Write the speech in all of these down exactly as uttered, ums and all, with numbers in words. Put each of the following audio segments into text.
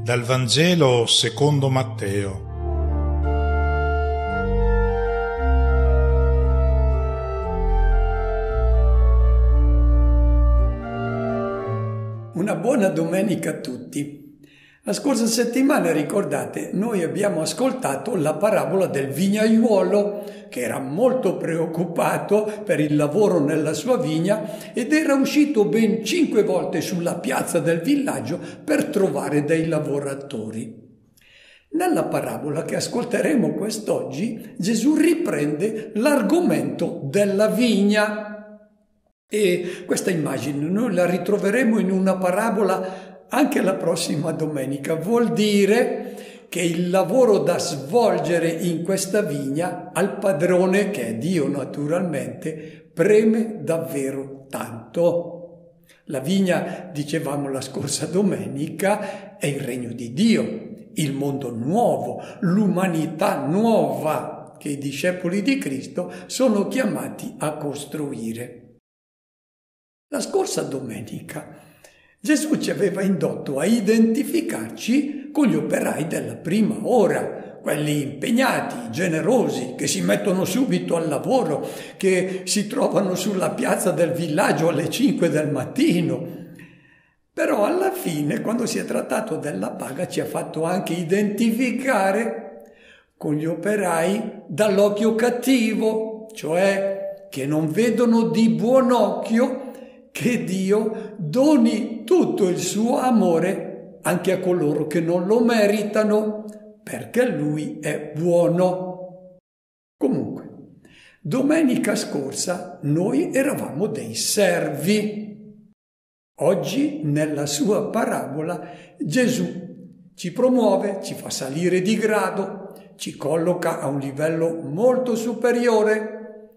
Dal Vangelo secondo Matteo. Una buona domenica a tutti. La scorsa settimana, ricordate, noi abbiamo ascoltato la parabola del vignaiuolo che era molto preoccupato per il lavoro nella sua vigna ed era uscito ben cinque volte sulla piazza del villaggio per trovare dei lavoratori. Nella parabola che ascolteremo quest'oggi, Gesù riprende l'argomento della vigna. E questa immagine noi la ritroveremo in una parabola anche la prossima domenica. Vuol dire che il lavoro da svolgere in questa vigna al padrone, che è Dio naturalmente, preme davvero tanto. La vigna, dicevamo la scorsa domenica, è il regno di Dio, il mondo nuovo, l'umanità nuova che i discepoli di Cristo sono chiamati a costruire. La scorsa domenica Gesù ci aveva indotto a identificarci con gli operai della prima ora, quelli impegnati, generosi, che si mettono subito al lavoro, che si trovano sulla piazza del villaggio alle cinque del mattino. Però alla fine, quando si è trattato della paga, ci ha fatto anche identificare con gli operai dall'occhio cattivo, cioè che non vedono di buon occhio che Dio doni tutto il suo amore anche a coloro che non lo meritano, perché Lui è buono. Comunque, domenica scorsa noi eravamo dei servi. Oggi, nella sua parabola, Gesù ci promuove, ci fa salire di grado, ci colloca a un livello molto superiore.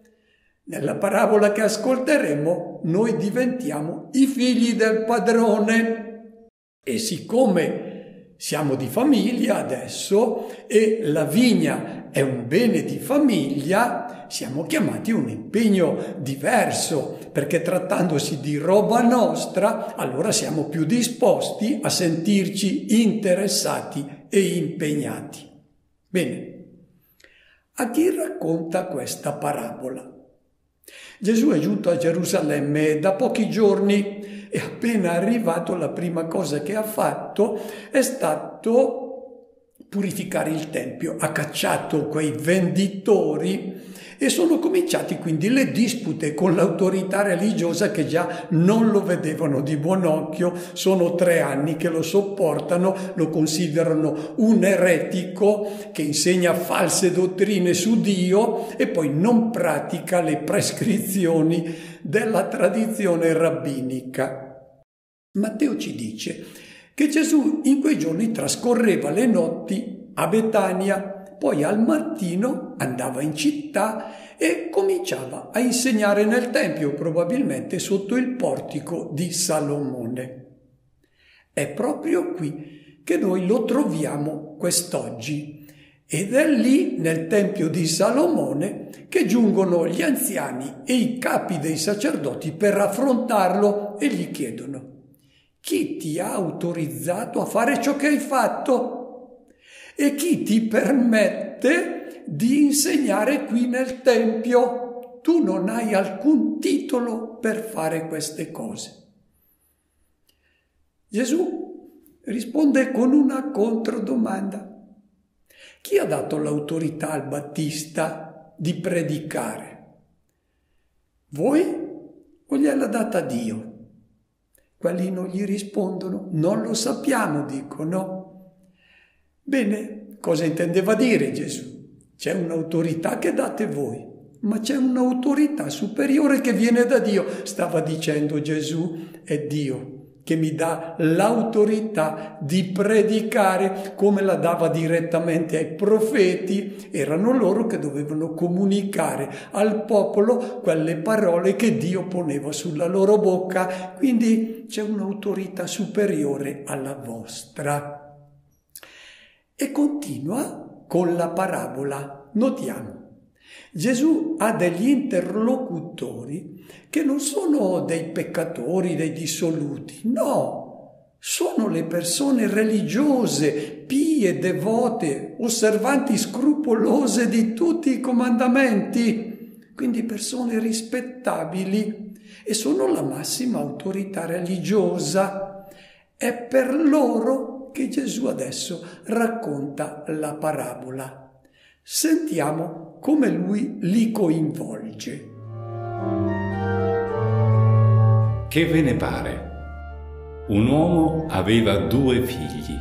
Nella parabola che ascolteremo noi diventiamo i figli del padrone e siccome siamo di famiglia adesso e la vigna è un bene di famiglia, siamo chiamati a un impegno diverso, perché trattandosi di roba nostra, allora siamo più disposti a sentirci interessati e impegnati. Bene, a chi racconta questa parabola? Gesù è giunto a Gerusalemme da pochi giorni e appena arrivato la prima cosa che ha fatto è stato purificare il Tempio. Ha cacciato quei venditori e sono cominciati quindi le dispute con l'autorità religiosa che già non lo vedevano di buon occhio. Sono tre anni che lo sopportano, lo considerano un eretico che insegna false dottrine su Dio e poi non pratica le prescrizioni della tradizione rabbinica. Matteo ci dice che Gesù in quei giorni trascorreva le notti a Betania. Poi al mattino andava in città e cominciava a insegnare nel Tempio, probabilmente sotto il portico di Salomone. È proprio qui che noi lo troviamo quest'oggi ed è lì, nel Tempio di Salomone, che giungono gli anziani e i capi dei sacerdoti per affrontarlo e gli chiedono: chi ti ha autorizzato a fare ciò che hai fatto? E chi ti permette di insegnare qui nel Tempio? Tu non hai alcun titolo per fare queste cose. Gesù risponde con una controdomanda. Chi ha dato l'autorità al Battista di predicare? Voi o gliel'ha data Dio? Quelli non gli rispondono, non lo sappiamo, dicono. Bene, cosa intendeva dire Gesù? C'è un'autorità che date voi, ma c'è un'autorità superiore che viene da Dio. Stava dicendo Gesù, è Dio che mi dà l'autorità di predicare come la dava direttamente ai profeti. Erano loro che dovevano comunicare al popolo quelle parole che Dio poneva sulla loro bocca. Quindi c'è un'autorità superiore alla vostra. E continua con la parabola. Notiamo, Gesù ha degli interlocutori che non sono dei peccatori, dei dissoluti, no, sono le persone religiose, pie, devote, osservanti scrupolose di tutti i comandamenti, quindi persone rispettabili, e sono la massima autorità religiosa. È per loro che Gesù adesso racconta la parabola. Sentiamo come lui li coinvolge. Che ve ne pare? Un uomo aveva due figli.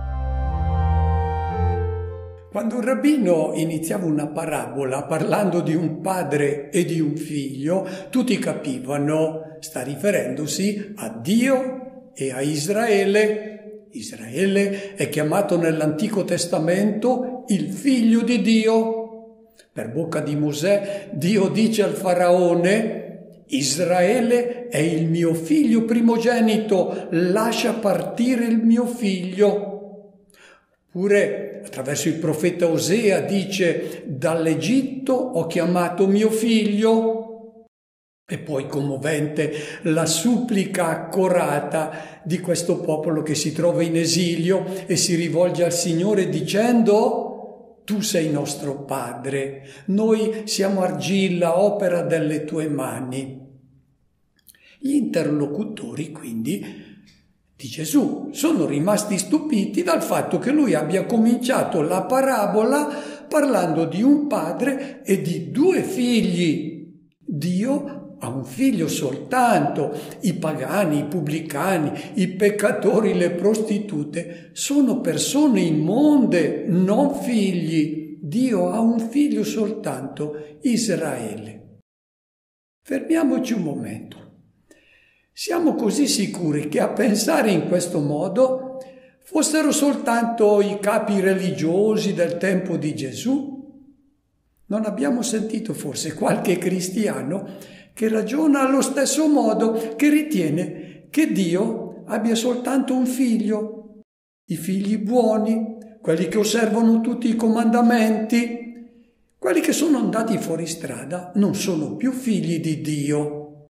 Quando un rabbino iniziava una parabola parlando di un padre e di un figlio, tutti capivano, sta riferendosi a Dio e a Israele. Israele è chiamato nell'Antico Testamento il figlio di Dio. Per bocca di Mosè, Dio dice al faraone: Israele è il mio figlio primogenito, lascia partire il mio figlio. Oppure attraverso il profeta Osea dice: dall'Egitto ho chiamato mio figlio. E poi commovente la supplica accorata di questo popolo che si trova in esilio e si rivolge al Signore dicendo: tu sei nostro padre, noi siamo argilla, opera delle tue mani. Gli interlocutori, quindi, di Gesù sono rimasti stupiti dal fatto che lui abbia cominciato la parabola parlando di un padre e di due figli. Dio ha un figlio soltanto. I pagani, i pubblicani, i peccatori, le prostitute sono persone immonde, non figli. Dio ha un figlio soltanto, Israele. Fermiamoci un momento. Siamo così sicuri che a pensare in questo modo fossero soltanto i capi religiosi del tempo di Gesù? Non abbiamo sentito forse qualche cristiano che ragiona allo stesso modo, che ritiene che Dio abbia soltanto un figlio, i figli buoni, quelli che osservano tutti i comandamenti, quelli che sono andati fuori strada non sono più figli di Dio.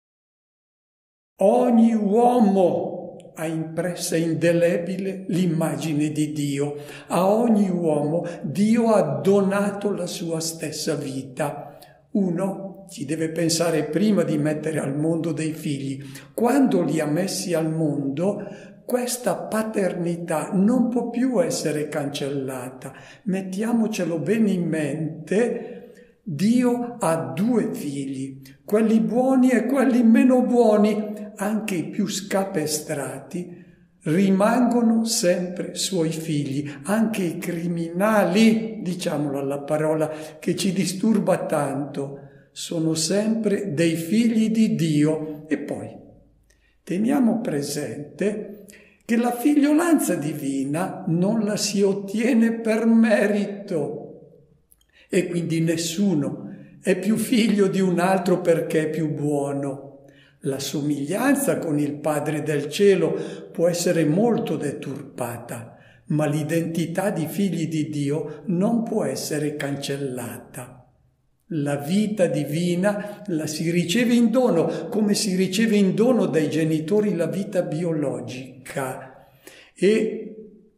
Ogni uomo ha impressa indelebile l'immagine di Dio. A ogni uomo Dio ha donato la sua stessa vita. Uno ci deve pensare prima di mettere al mondo dei figli. Quando li ha messi al mondo, questa paternità non può più essere cancellata. Mettiamocelo bene in mente. Dio ha due figli, quelli buoni e quelli meno buoni. Anche i più scapestrati rimangono sempre suoi figli, anche i criminali, diciamolo alla parola che ci disturba tanto, sono sempre dei figli di Dio. E poi teniamo presente che la figliolanza divina non la si ottiene per merito e quindi nessuno è più figlio di un altro perché è più buono. La somiglianza con il Padre del cielo può essere molto deturpata, ma l'identità di figli di Dio non può essere cancellata. La vita divina la si riceve in dono, come si riceve in dono dai genitori la vita biologica. E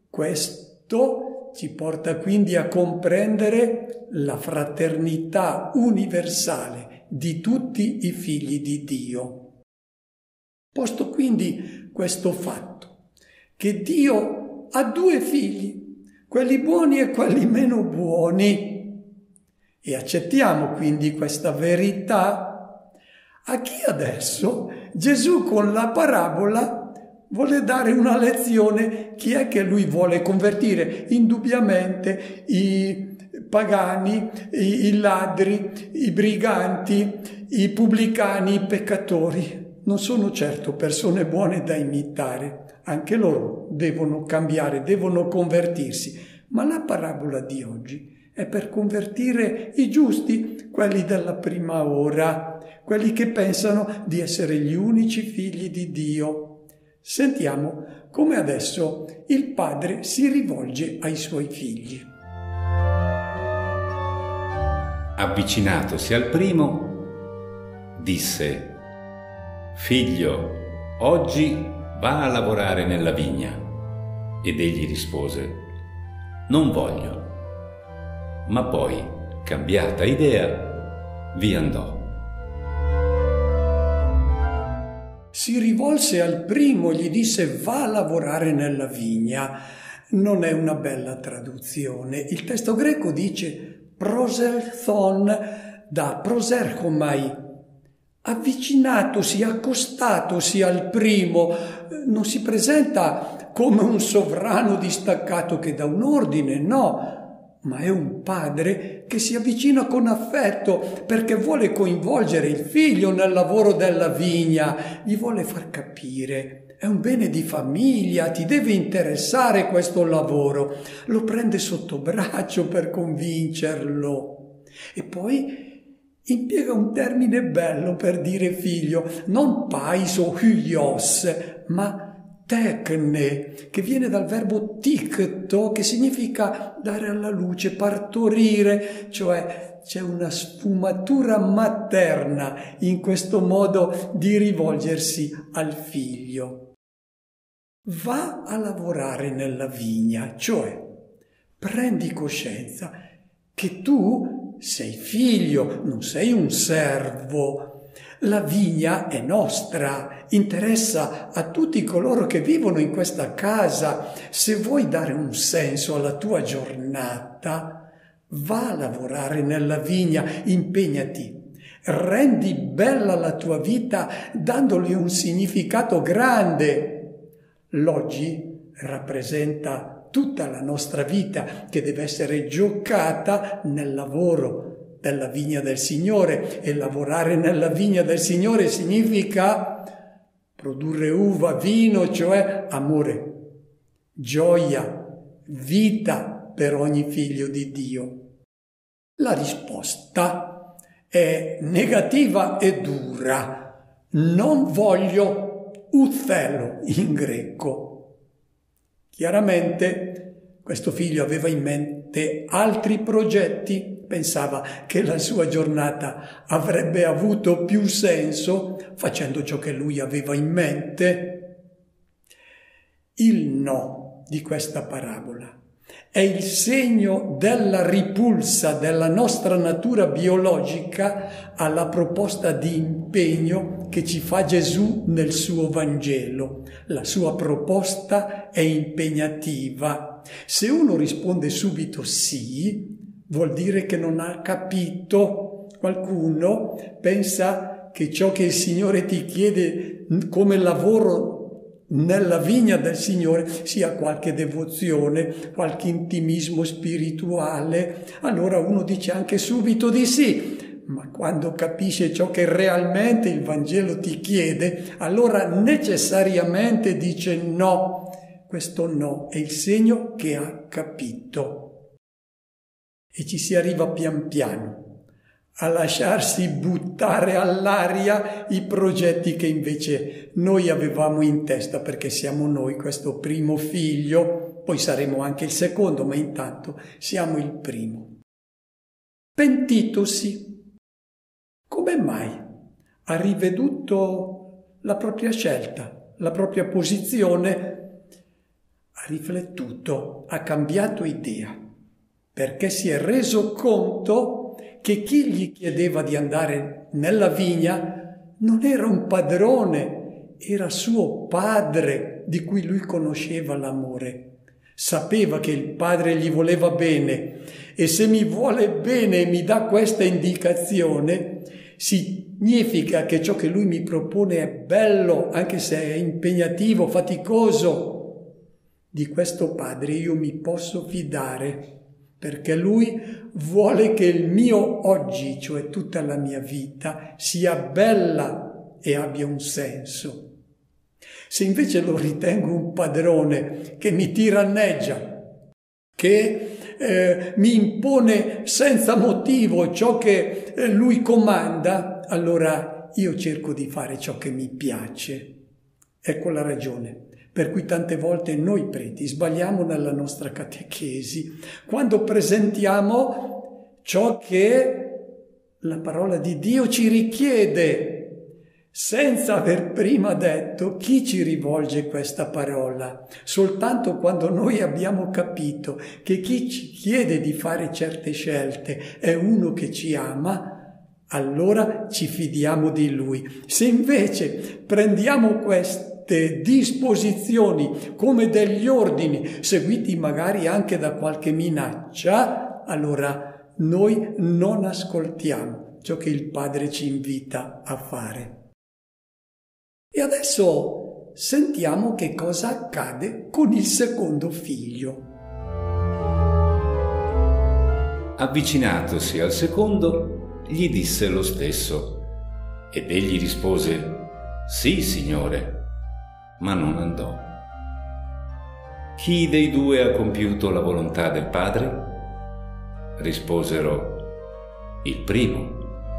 questo ci porta quindi a comprendere la fraternità universale di tutti i figli di Dio. Posto quindi questo fatto, che Dio ha due figli, quelli buoni e quelli meno buoni, e accettiamo quindi questa verità, a chi adesso Gesù con la parabola vuole dare una lezione? Chi è che lui vuole convertire? Indubbiamente i pagani, i, i ladri, i briganti, i pubblicani, i peccatori. Non sono certo persone buone da imitare, anche loro devono cambiare, devono convertirsi, ma la parabola di oggi è per convertire i giusti, quelli della prima ora, quelli che pensano di essere gli unici figli di Dio. Sentiamo come adesso il padre si rivolge ai suoi figli. Avvicinatosi al primo, disse: Figlio, oggi va a lavorare nella vigna. Ed egli rispose: non voglio. Ma poi, cambiata idea, vi andò. Si rivolse al primo, gli disse: va a lavorare nella vigna. Non è una bella traduzione. Il testo greco dice proselthon, da proserchomai, avvicinatosi, accostatosi al primo. Non si presenta come un sovrano distaccato che dà un ordine, no, ma è un padre che si avvicina con affetto perché vuole coinvolgere il figlio nel lavoro della vigna, gli vuole far capire: è un bene di famiglia, ti deve interessare questo lavoro. Lo prende sotto braccio per convincerlo. E poi impiega un termine bello per dire figlio, non pais o hyos, ma tecne, che viene dal verbo ticto, che significa dare alla luce, partorire, cioè c'è una sfumatura materna in questo modo di rivolgersi al figlio. Va a lavorare nella vigna, cioè prendi coscienza che tu sei figlio, non sei un servo. La vigna è nostra, interessa a tutti coloro che vivono in questa casa. Se vuoi dare un senso alla tua giornata, va a lavorare nella vigna, impegnati, rendi bella la tua vita dandogli un significato grande. L'oggi rappresenta tutta la nostra vita che deve essere giocata nel lavoro della vigna del Signore, e lavorare nella vigna del Signore significa produrre uva, vino, cioè amore, gioia, vita per ogni figlio di Dio. La risposta è negativa e dura. Non voglio, uthelo in greco. Chiaramente questo figlio aveva in mente altri progetti. Pensava che la sua giornata avrebbe avuto più senso facendo ciò che lui aveva in mente. Il no di questa parabola è il segno della ripulsa della nostra natura biologica alla proposta di impegno che ci fa Gesù nel suo Vangelo. La sua proposta è impegnativa. Se uno risponde subito sì, vuol dire che non ha capito. Qualcuno pensa che ciò che il Signore ti chiede come lavoro nella vigna del Signore sia qualche devozione, qualche intimismo spirituale. Allora uno dice anche subito di sì, ma quando capisce ciò che realmente il Vangelo ti chiede, allora necessariamente dice no. Questo no è il segno che ha capito. E ci si arriva pian piano a lasciarsi buttare all'aria i progetti che invece noi avevamo in testa, perché siamo noi questo primo figlio, poi saremo anche il secondo, ma intanto siamo il primo. Pentitosi. Come mai ha riveduto la propria scelta, la propria posizione? Ha riflettuto, ha cambiato idea, perché si è reso conto che chi gli chiedeva di andare nella vigna non era un padrone, era suo padre di cui lui conosceva l'amore. Sapeva che il padre gli voleva bene, e se mi vuole bene e mi dà questa indicazione, significa che ciò che lui mi propone è bello, anche se è impegnativo, faticoso. Di questo padre io mi posso fidare, perché lui vuole che il mio oggi, cioè tutta la mia vita, sia bella e abbia un senso. Se invece lo ritengo un padrone che mi tiranneggia, che eh, mi impone senza motivo ciò che eh, lui comanda, allora io cerco di fare ciò che mi piace. Ecco la ragione per cui tante volte noi preti sbagliamo nella nostra catechesi, quando presentiamo ciò che la parola di Dio ci richiede. senza aver prima detto chi ci rivolge questa parola. Soltanto quando noi abbiamo capito che chi ci chiede di fare certe scelte è uno che ci ama, allora ci fidiamo di lui. Se invece prendiamo queste disposizioni come degli ordini, seguiti magari anche da qualche minaccia, allora noi non ascoltiamo ciò che il Padre ci invita a fare. E adesso sentiamo che cosa accade con il secondo figlio. Avvicinatosi al secondo, gli disse lo stesso, ed egli rispose: «Sì, Signore», ma non andò. «Chi dei due ha compiuto la volontà del Padre?» Risposero: «Il primo».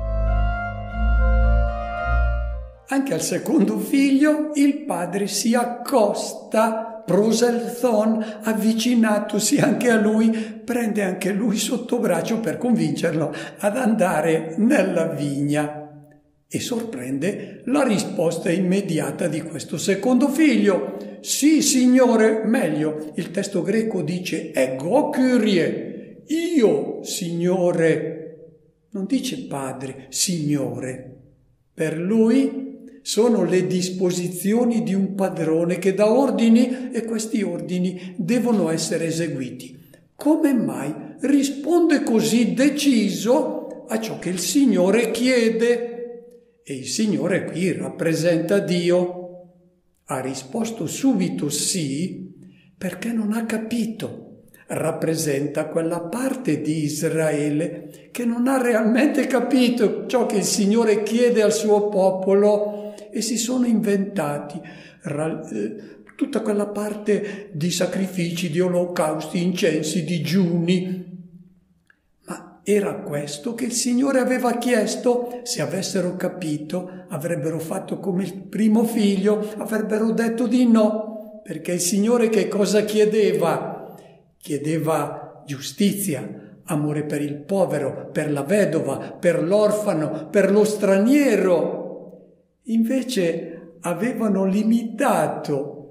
Anche al secondo figlio il padre si accosta, proselthon, avvicinatosi anche a lui, prende anche lui sotto braccio per convincerlo ad andare nella vigna. E sorprende la risposta immediata di questo secondo figlio. «Sì, Signore», meglio, il testo greco dice «ego kyrie», «io, Signore», non dice Padre, Signore. Per lui sono le disposizioni di un padrone che dà ordini e questi ordini devono essere eseguiti. Come mai risponde così deciso a ciò che il Signore chiede? E il Signore qui rappresenta Dio. Ha risposto subito sì perché non ha capito. Rappresenta quella parte di Israele che non ha realmente capito ciò che il Signore chiede al suo popolo e si sono inventati ra- eh, tutta quella parte di sacrifici, di olocausti, incensi, digiuni. Ma era questo che il Signore aveva chiesto? Se avessero capito, avrebbero fatto come il primo figlio, avrebbero detto di no, perché il Signore che cosa chiedeva? Chiedeva giustizia, amore per il povero, per la vedova, per l'orfano, per lo straniero. Invece avevano limitato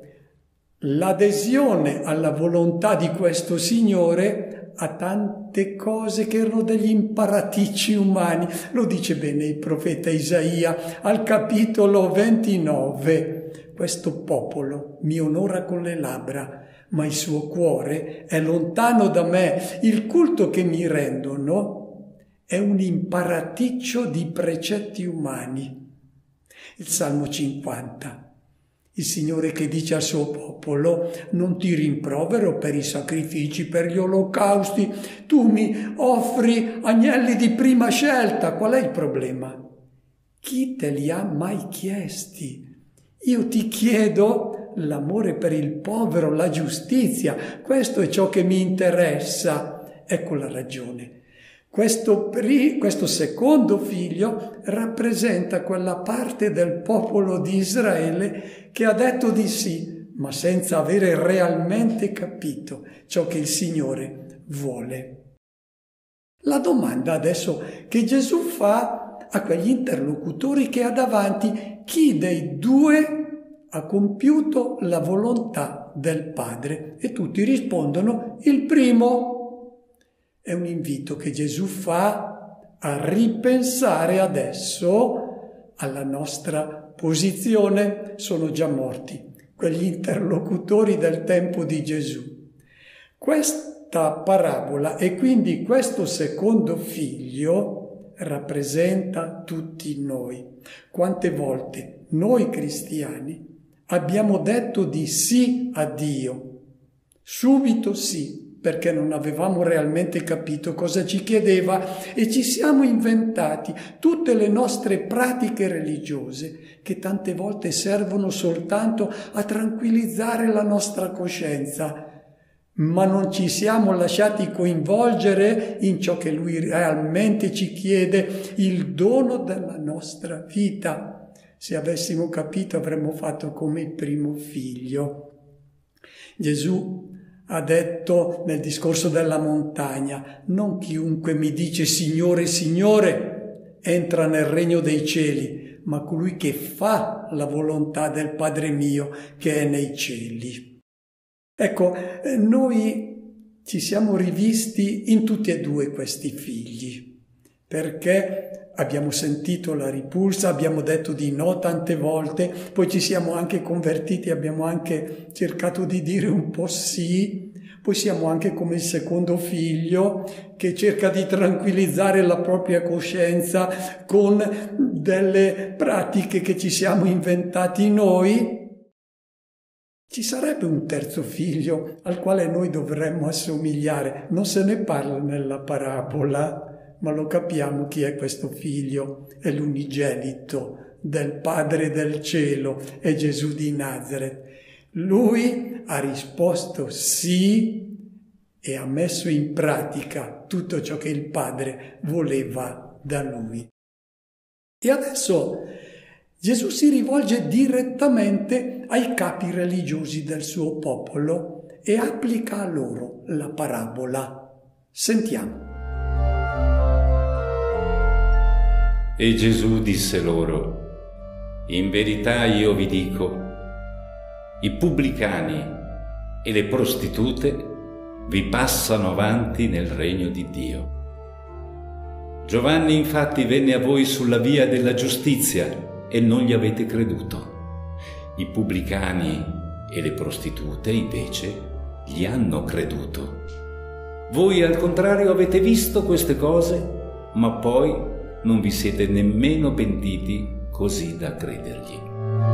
l'adesione alla volontà di questo Signore a tante cose che erano degli imparaticci umani. Lo dice bene il profeta Isaia al capitolo ventinove. Questo popolo mi onora con le labbra, ma il suo cuore è lontano da me. Il culto che mi rendono è un imparaticcio di precetti umani. Il Salmo cinquanta. Il Signore che dice al suo popolo: non ti rimprovero per i sacrifici, per gli olocausti, tu mi offri agnelli di prima scelta. Qual è il problema? Chi te li ha mai chiesti? Io ti chiedo l'amore per il povero, la giustizia, questo è ciò che mi interessa. Ecco la ragione. Questo, pri- questo secondo figlio rappresenta quella parte del popolo di Israele che ha detto di sì, ma senza avere realmente capito ciò che il Signore vuole. La domanda adesso che Gesù fa a quegli interlocutori che ha davanti: chi dei due ha compiuto la volontà del Padre? E tutti rispondono: il primo. È un invito che Gesù fa a ripensare adesso alla nostra posizione. Sono già morti quegli interlocutori del tempo di Gesù. Questa parabola e quindi questo secondo figlio rappresenta tutti noi. Quante volte noi cristiani abbiamo detto di sì a Dio, subito sì, perché non avevamo realmente capito cosa ci chiedeva e ci siamo inventati tutte le nostre pratiche religiose che tante volte servono soltanto a tranquillizzare la nostra coscienza, ma non ci siamo lasciati coinvolgere in ciò che Lui realmente ci chiede, il dono della nostra vita. Se avessimo capito avremmo fatto come il primo figlio. Gesù ha detto nel discorso della montagna: non chiunque mi dice Signore, Signore entra nel regno dei cieli, ma colui che fa la volontà del Padre mio che è nei cieli. Ecco, noi ci siamo rivisti in tutti e due questi figli, perché abbiamo sentito la ripulsa, abbiamo detto di no tante volte, poi ci siamo anche convertiti, abbiamo anche cercato di dire un po' sì, poi siamo anche come il secondo figlio che cerca di tranquillizzare la propria coscienza con delle pratiche che ci siamo inventati noi. Ci sarebbe un terzo figlio al quale noi dovremmo assomigliare. Non se ne parla nella parabola, ma lo capiamo chi è questo figlio. È l'unigenito del Padre del cielo, è Gesù di Nazaret. Lui ha risposto sì e ha messo in pratica tutto ciò che il Padre voleva da lui. E adesso Gesù si rivolge direttamente ai capi religiosi del suo popolo e applica a loro la parabola. Sentiamo. E Gesù disse loro: in verità io vi dico, i pubblicani e le prostitute vi passano avanti nel regno di Dio. Giovanni infatti venne a voi sulla via della giustizia e non gli avete creduto. I pubblicani e le prostitute invece gli hanno creduto. Voi al contrario avete visto queste cose, ma poi non vi siete nemmeno pentiti così da credergli.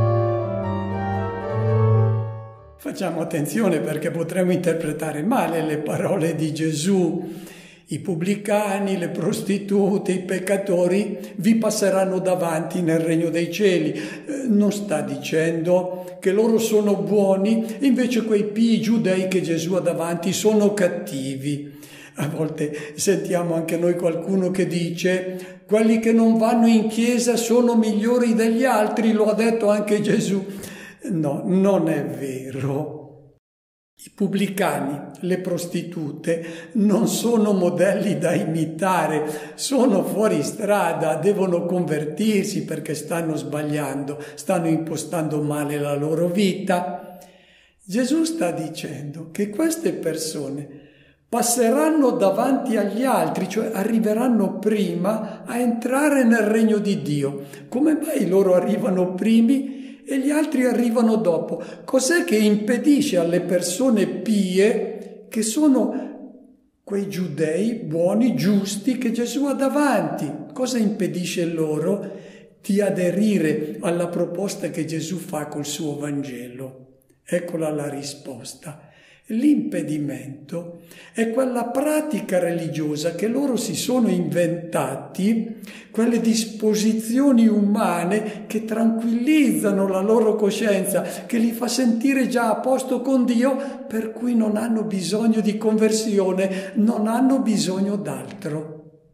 Facciamo attenzione perché potremmo interpretare male le parole di Gesù. I pubblicani, le prostitute, i peccatori vi passeranno davanti nel regno dei cieli. Eh, non sta dicendo che loro sono buoni, invece quei pii giudei che Gesù ha davanti sono cattivi. A volte sentiamo anche noi qualcuno che dice: quelli che non vanno in chiesa sono migliori degli altri, lo ha detto anche Gesù. No, non è vero. I pubblicani, le prostitute non sono modelli da imitare, sono fuori strada, devono convertirsi perché stanno sbagliando, stanno impostando male la loro vita. Gesù sta dicendo che queste persone passeranno davanti agli altri, cioè arriveranno prima a entrare nel regno di Dio. Come mai loro arrivano primi e gli altri arrivano dopo? Cos'è che impedisce alle persone pie, che sono quei giudei buoni, giusti, che Gesù ha davanti, cosa impedisce loro di aderire alla proposta che Gesù fa col suo Vangelo? Eccola la risposta. L'impedimento è quella pratica religiosa che loro si sono inventati, quelle disposizioni umane che tranquillizzano la loro coscienza, che li fa sentire già a posto con Dio, per cui non hanno bisogno di conversione, non hanno bisogno d'altro.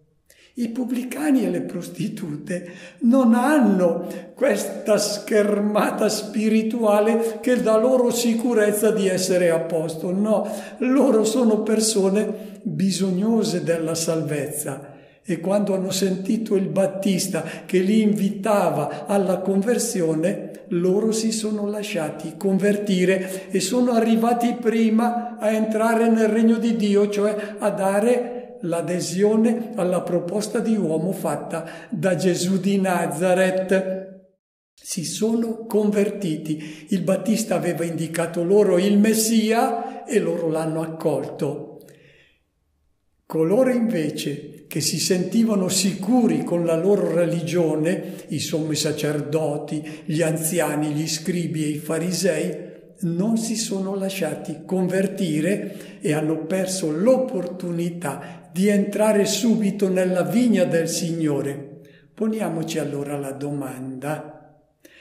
I pubblicani e le prostitute non hanno questa schermata spirituale che dà loro sicurezza di essere a posto. No, loro sono persone bisognose della salvezza. E quando hanno sentito il Battista che li invitava alla conversione, loro si sono lasciati convertire e sono arrivati prima a entrare nel regno di Dio, cioè a dare l'adesione alla proposta di uomo fatta da Gesù di Nazaret. Si sono convertiti. Il Battista aveva indicato loro il Messia e loro l'hanno accolto. Coloro invece che si sentivano sicuri con la loro religione, i sommi sacerdoti, gli anziani, gli scribi e i farisei, non si sono lasciati convertire e hanno perso l'opportunità di entrare subito nella vigna del Signore. Poniamoci allora la domanda: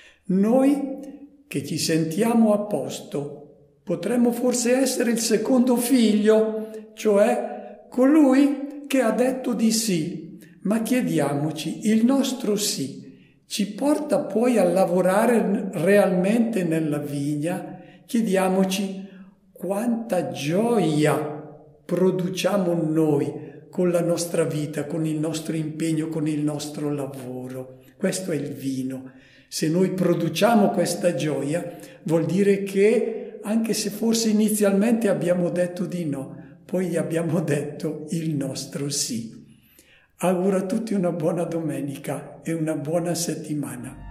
noi che ci sentiamo a posto, potremmo forse essere il secondo figlio, cioè colui che ha detto di sì, ma chiediamoci, il nostro sì ci porta poi a lavorare realmente nella vigna? Chiediamoci quanta gioia produciamo noi con la nostra vita, con il nostro impegno, con il nostro lavoro. Questo è il vino. Se noi produciamo questa gioia, vuol dire che anche se forse inizialmente abbiamo detto di no, poi abbiamo detto il nostro sì. Auguro a tutti una buona domenica e una buona settimana.